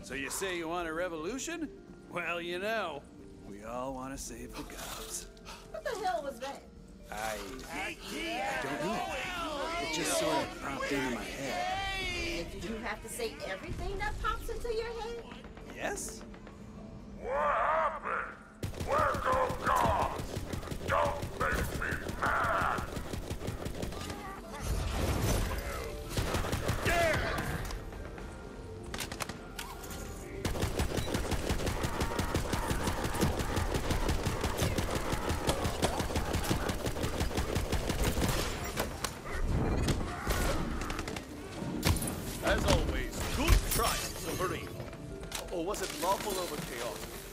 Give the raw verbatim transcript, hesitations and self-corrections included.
So you say you want a revolution? Well, you know, we all want to save the gods. What the hell was that? I... I don't know. It just sort of popped into my head. Did you have to say everything that pops into your head? Yes? What happened? Where go gods? Don't make me mad! As always, good triumphs over evil. Or was it lawful over chaotic?